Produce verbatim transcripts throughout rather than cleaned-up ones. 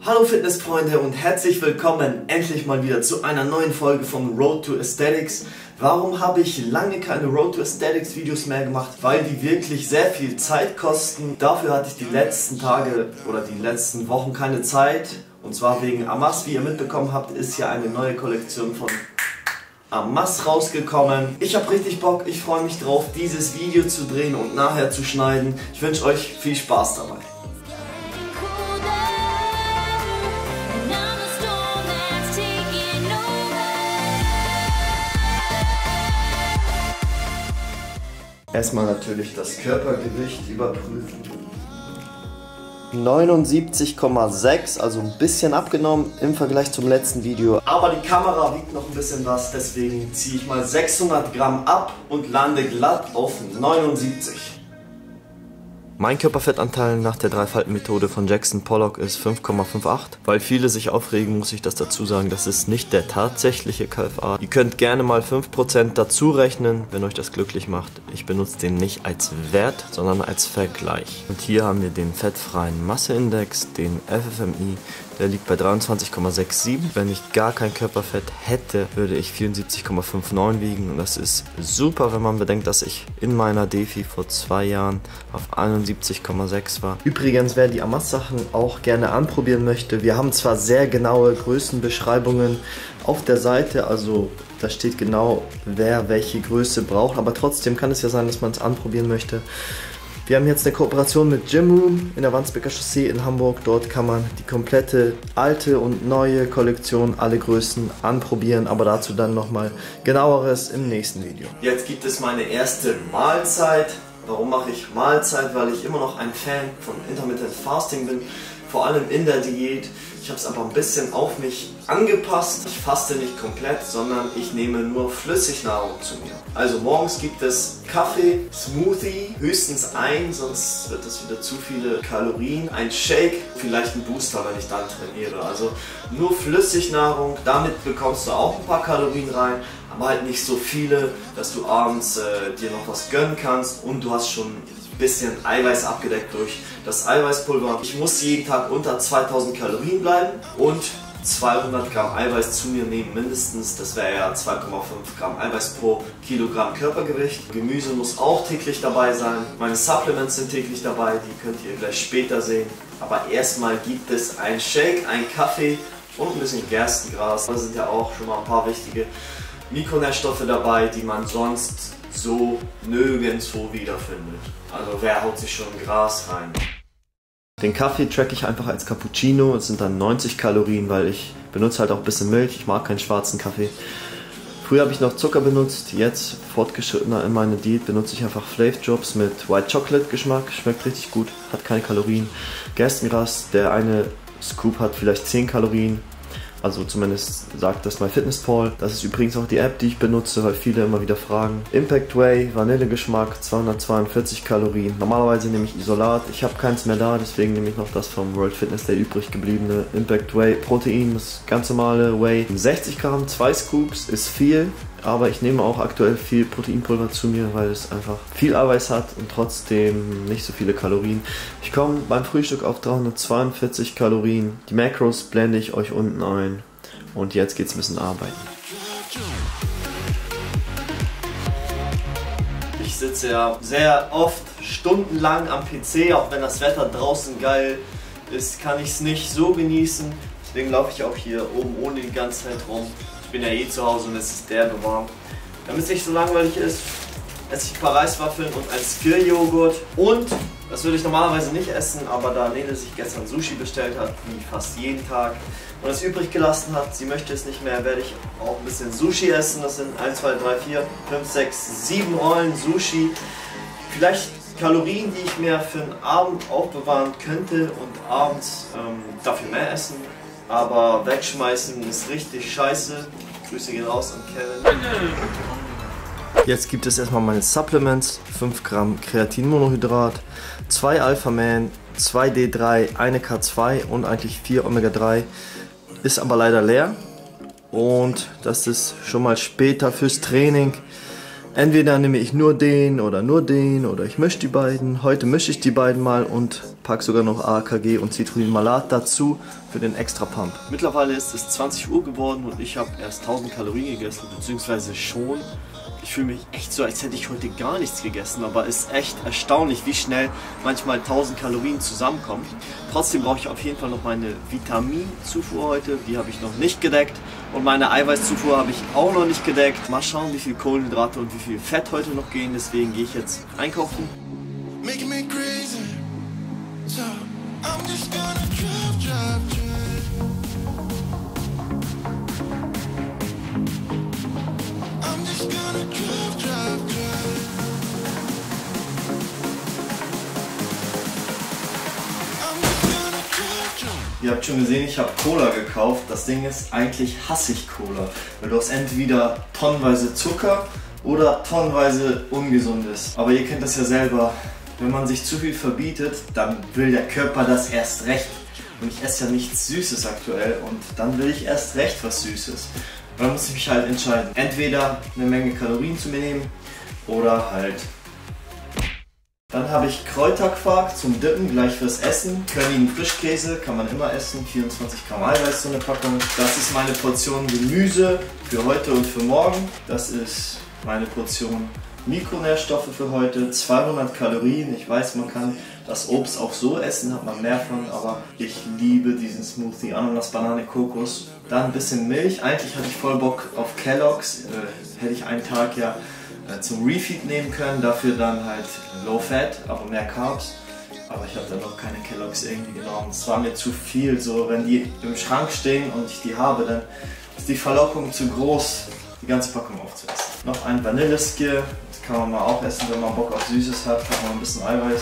Hallo Fitnessfreunde und herzlich willkommen endlich mal wieder zu einer neuen Folge von Road to Aesthetics. Warum habe ich lange keine Road to Aesthetics Videos mehr gemacht? Weil die wirklich sehr viel Zeit kosten. Dafür hatte ich die letzten Tage oder die letzten Wochen keine Zeit. Und zwar wegen Amas. Wie ihr mitbekommen habt, ist ja eine neue Kollektion von Amas rausgekommen. Ich habe richtig Bock, ich freue mich drauf, dieses Video zu drehen und nachher zu schneiden. Ich wünsche euch viel Spaß dabei. Erstmal natürlich das Körpergewicht überprüfen. neunundsiebzig Komma sechs, also ein bisschen abgenommen im Vergleich zum letzten Video. Aber die Kamera wiegt noch ein bisschen was, deswegen ziehe ich mal sechshundert Gramm ab und lande glatt auf neunundsiebzig. Mein Körperfettanteil nach der Dreifalten-Methode von Jackson Pollock ist fünf Komma achtundfünfzig. Weil viele sich aufregen, muss ich das dazu sagen, das ist nicht der tatsächliche K F A. Ihr könnt gerne mal fünf Prozent dazu rechnen, wenn euch das glücklich macht. Ich benutze den nicht als Wert, sondern als Vergleich. Und hier haben wir den fettfreien Masseindex, den F F M I. Der liegt bei dreiundzwanzig Komma siebenundsechzig. Wenn ich gar kein Körperfett hätte, würde ich vierundsiebzig Komma neunundfünfzig wiegen. Und das ist super, wenn man bedenkt, dass ich in meiner Defi vor zwei Jahren auf einundsiebzig Komma sechs war. Übrigens, wer die Amas Sachen auch gerne anprobieren möchte, wir haben zwar sehr genaue Größenbeschreibungen auf der Seite, also da steht genau, wer welche Größe braucht, aber trotzdem kann es ja sein, dass man es anprobieren möchte. Wir haben jetzt eine Kooperation mit Gym Room in der Wandsbeker Chaussee in Hamburg. Dort kann man die komplette alte und neue Kollektion, alle Größen anprobieren, aber dazu dann nochmal genaueres im nächsten Video. Jetzt gibt es meine erste Mahlzeit. Warum mache ich Mahlzeit? Weil ich immer noch ein Fan von Intermittent Fasting bin, vor allem in der Diät. Ich habe es aber ein bisschen auf mich angepasst. Ich faste nicht komplett, sondern ich nehme nur Flüssignahrung zu mir. Also morgens gibt es Kaffee, Smoothie, höchstens ein, sonst wird das wieder zu viele Kalorien. Ein Shake, vielleicht ein Booster, wenn ich dann trainiere. Also nur Flüssignahrung, damit bekommst du auch ein paar Kalorien rein, aber halt nicht so viele, dass du abends äh, dir noch was gönnen kannst und du hast schon bisschen Eiweiß abgedeckt durch das Eiweißpulver. Ich muss jeden Tag unter zweitausend Kalorien bleiben und zweihundert Gramm Eiweiß zu mir nehmen mindestens. Das wäre ja zwei Komma fünf Gramm Eiweiß pro Kilogramm Körpergewicht. Gemüse muss auch täglich dabei sein. Meine Supplements sind täglich dabei, die könnt ihr gleich später sehen. Aber erstmal gibt es ein Shake, ein Kaffee und ein bisschen Gerstengras. Da sind ja auch schon mal ein paar wichtige Mikronährstoffe dabei, die man sonst so nirgendwo wiederfindet. Also wer haut sich schon Gras rein? Den Kaffee track ich einfach als Cappuccino. Es sind dann neunzig Kalorien, weil ich benutze halt auch ein bisschen Milch. Ich mag keinen schwarzen Kaffee. Früher habe ich noch Zucker benutzt. Jetzt, fortgeschrittener in meiner Diät, benutze ich einfach Flav Drops mit White Chocolate Geschmack. Schmeckt richtig gut, hat keine Kalorien. Gerstengras, der eine Scoop hat vielleicht zehn Kalorien. Also zumindest sagt das MyFitnessPal. Das ist übrigens auch die App, die ich benutze, weil viele immer wieder fragen. Impact Whey, Vanillegeschmack, zweihundertzweiundvierzig Kalorien. Normalerweise nehme ich Isolat. Ich habe keins mehr da, deswegen nehme ich noch das vom World Fitness Day übrig gebliebene Impact Whey. Protein, das ganz normale Whey. sechzig Gramm, zwei Scoops ist viel. Aber ich nehme auch aktuell viel Proteinpulver zu mir, weil es einfach viel Eiweiß hat und trotzdem nicht so viele Kalorien. Ich komme beim Frühstück auf dreihundertzweiundvierzig Kalorien. Die Macros blende ich euch unten ein. Und jetzt geht's ein bisschen arbeiten. Ich sitze ja sehr oft stundenlang am P C, auch wenn das Wetter draußen geil ist, kann ich es nicht so genießen. Deswegen laufe ich auch hier oben ohne die ganze Zeit rum. Ich bin ja eh zu Hause und es ist derbe warm. Damit es nicht so langweilig ist, esse ich ein paar Reiswaffeln und ein Skill-Joghurt. Und, das würde ich normalerweise nicht essen, aber da Nele sich gestern Sushi bestellt hat, wie fast jeden Tag, und es übrig gelassen hat, sie möchte es nicht mehr, werde ich auch ein bisschen Sushi essen. Das sind eins, zwei, drei, vier, fünf, sechs, sieben Rollen Sushi. Vielleicht Kalorien, die ich mir für den Abend aufbewahren könnte und abends ähm, dafür mehr essen. Aber wegschmeißen ist richtig scheiße. Grüße gehen raus an Kevin. Jetzt gibt es erstmal meine Supplements. fünf Gramm Kreatinmonohydrat, zwei Alpha-Man, zwei D drei, eine K zwei und eigentlich vier Omega drei. Ist aber leider leer. Und das ist schon mal später fürs Training. Entweder nehme ich nur den oder nur den oder ich mische die beiden. Heute mische ich die beiden mal und packe sogar noch A K G und Citrullin-Malat dazu für den extra Pump. Mittlerweile ist es zwanzig Uhr geworden und ich habe erst tausend Kalorien gegessen, beziehungsweise schon. Ich fühle mich echt so, als hätte ich heute gar nichts gegessen, aber es ist echt erstaunlich, wie schnell manchmal tausend Kalorien zusammenkommen. Trotzdem brauche ich auf jeden Fall noch meine Vitaminzufuhr heute, die habe ich noch nicht gedeckt. Und meine Eiweißzufuhr habe ich auch noch nicht gedeckt. Mal schauen, wie viel Kohlenhydrate und wie viel Fett heute noch gehen, deswegen gehe ich jetzt einkaufen. Ihr habt schon gesehen, ich habe Cola gekauft. Das Ding ist, eigentlich hasse ich Cola. Weil du hast entweder tonnenweise Zucker oder tonnenweise Ungesundes. Aber ihr kennt das ja selber, wenn man sich zu viel verbietet, dann will der Körper das erst recht. Und ich esse ja nichts Süßes aktuell und dann will ich erst recht was Süßes. Und dann muss ich mich halt entscheiden, entweder eine Menge Kalorien zu mir nehmen oder halt. Dann habe ich Kräuterquark zum Dippen, gleich fürs Essen. Körnigen Frischkäse kann man immer essen, vierundzwanzig Gramm Eiweiß so eine Packung. Das ist meine Portion Gemüse für heute und für morgen. Das ist meine Portion Mikronährstoffe für heute, zweihundert Kalorien. Ich weiß, man kann das Obst auch so essen, hat man mehr von, aber ich liebe diesen Smoothie, Ananas, Banane, Kokos. Dann ein bisschen Milch. Eigentlich hatte ich voll Bock auf Kellogg's, äh, hätte ich einen Tag ja zum Refeed nehmen können, dafür dann halt Low Fat, aber mehr Carbs. Aber ich habe dann noch keine Kellogg's irgendwie genommen. Es war mir zu viel, so wenn die im Schrank stehen und ich die habe, dann ist die Verlockung zu groß, die ganze Packung aufzuessen. Noch ein Vanilleskier, das kann man mal auch essen, wenn man Bock auf Süßes hat, hat man ein bisschen Eiweiß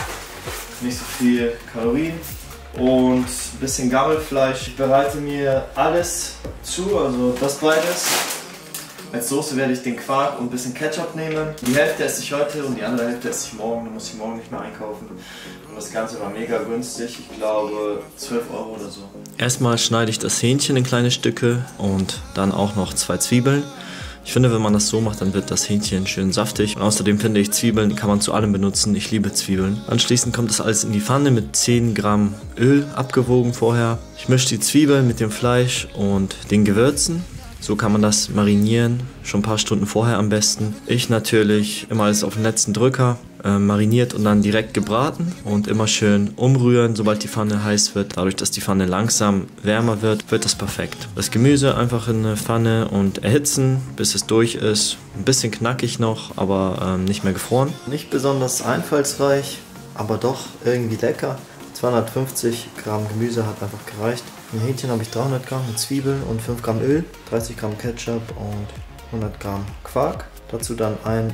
und nicht so viel Kalorien. Und ein bisschen Gammelfleisch. Ich bereite mir alles zu, also das beides. Als Soße werde ich den Quark und ein bisschen Ketchup nehmen. Die Hälfte esse ich heute und die andere Hälfte esse ich morgen. Dann muss ich morgen nicht mehr einkaufen. Und das Ganze war mega günstig. Ich glaube zwölf Euro oder so. Erstmal schneide ich das Hähnchen in kleine Stücke und dann auch noch zwei Zwiebeln. Ich finde, wenn man das so macht, dann wird das Hähnchen schön saftig. Und außerdem finde ich, Zwiebeln kann man zu allem benutzen. Ich liebe Zwiebeln. Anschließend kommt das alles in die Pfanne mit zehn Gramm Öl, abgewogen vorher. Ich mische die Zwiebeln mit dem Fleisch und den Gewürzen. So kann man das marinieren, schon ein paar Stunden vorher am besten. Ich natürlich immer alles auf den letzten Drücker, äh, mariniert und dann direkt gebraten und immer schön umrühren, sobald die Pfanne heiß wird. Dadurch, dass die Pfanne langsam wärmer wird, wird das perfekt. Das Gemüse einfach in eine Pfanne und erhitzen, bis es durch ist. Ein bisschen knackig noch, aber ähm, nicht mehr gefroren. Nicht besonders einfallsreich, aber doch irgendwie lecker. zweihundertfünfzig Gramm Gemüse hat einfach gereicht. Im Hähnchen habe ich dreihundert Gramm mit Zwiebeln und fünf Gramm Öl, dreißig Gramm Ketchup und hundert Gramm Quark. Dazu dann ein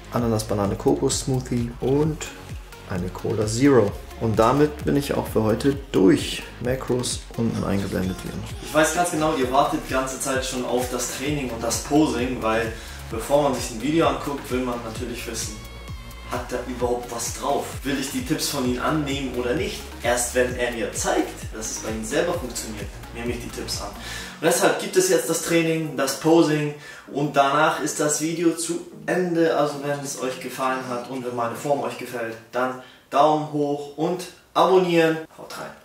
Ananas-Banane-Kokos-Smoothie und eine Cola Zero. Und damit bin ich auch für heute durch. Macros unten eingeblendet hier. Ich weiß ganz genau, ihr wartet die ganze Zeit schon auf das Training und das Posing, weil bevor man sich ein Video anguckt, will man natürlich wissen, hat er überhaupt was drauf? Will ich die Tipps von ihm annehmen oder nicht? Erst wenn er mir zeigt, dass es bei ihm selber funktioniert, nehme ich die Tipps an. Und deshalb gibt es jetzt das Training, das Posing und danach ist das Video zu Ende. Also wenn es euch gefallen hat und wenn meine Form euch gefällt, dann Daumen hoch und abonnieren. Haut rein!